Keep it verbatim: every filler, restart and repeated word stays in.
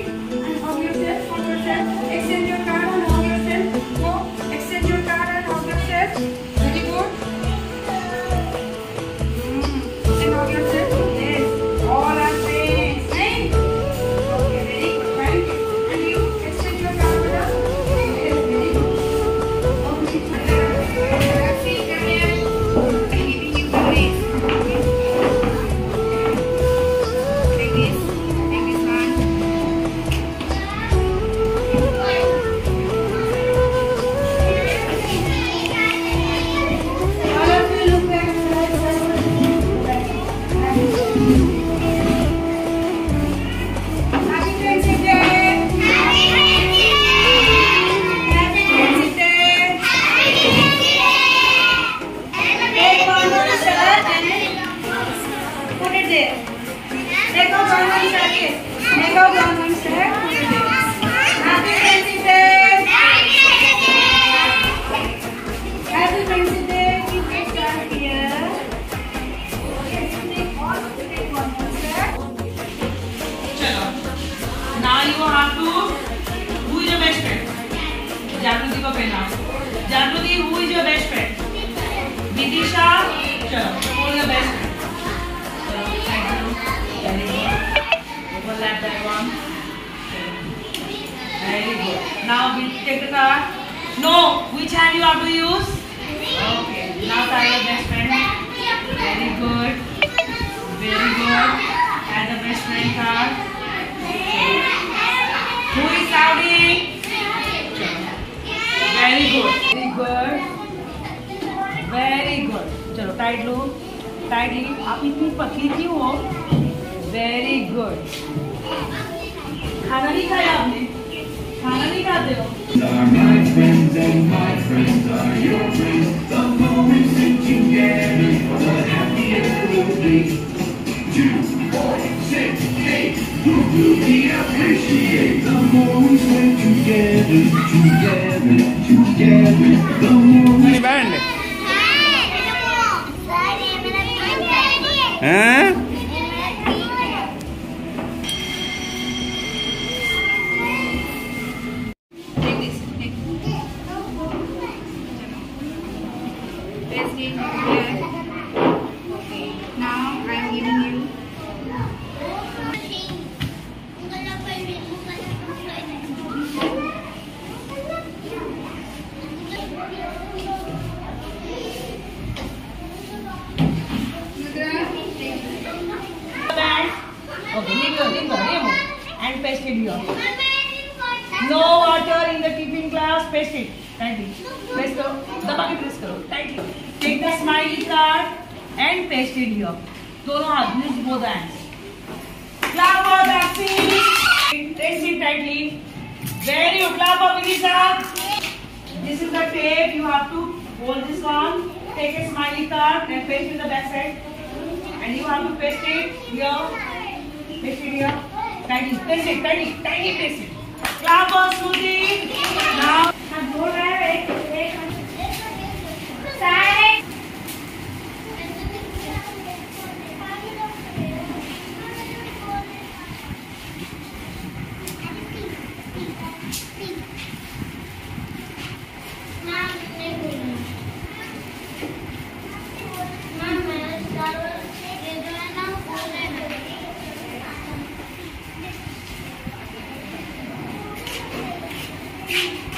and hug yourself, hug yourself. Extend your card and hug yourself. Go. Extend your card and hug yourself. Very good. Mm. And hug yourself. Yes. All are friends. Right? Okay, very good. Thank you. And you extend your card, Beta. Yes, very good. Okay. Relaxing, come here. I'm giving you the race. Take this. Take this one. All of you look back. Happy Friendship Day. Happy Friendship Day. Take one more shirt and put it there. Take out one more shirt. Take out one more shirt. Put it there. Happy Friendship Day. Happy Friendship Day. Keep your shirt here. Take all. Take one more shirt. चलो. Now you have to. Who is your best friend? जागृति को पहना. जागृति, who is your best friend? Vidisha. चलो. Who is your best friend? Very good. Overlap that one. Very good. Now we take the card. No. Which hand you have to use? Okay. Now try your best friend. Very good. Very good. Add the best friend card. Who is shouting? Very good. Very good. Very good. चलो tight लो. Tightly. आप इतनी पतली क्यों हो? Very good. खाना नहीं खाया आपने? खाना नहीं खाते हो? Are my friends and my friends are your friends. The moments spent together, the happiest we'll be. Two, four, six, eight. Who will we appreciate the moments spent together, together, together. The moments. Band हैं? Take this. Take. Paste it here. Okay. Now I am giving you. Okay, linger, linger, remove and paste it here. No water in the tiffin glass. Paste it tightly. Press करो, दबा के press करो tightly. Take the smiley card and paste it here. दोनों हाथ, use both hands. Clap for vaccine. Paste it tightly. Very good. Clap for Vidisha. This is the tape. You have to hold this one. Take a smiley card and paste it in the back side. And you have to paste it here. Paste it here. Tightly. Paste it. Tightly. Tightly paste it. Clap for Smoothie. Now. अब बोल रहा है एक एक side Thank you.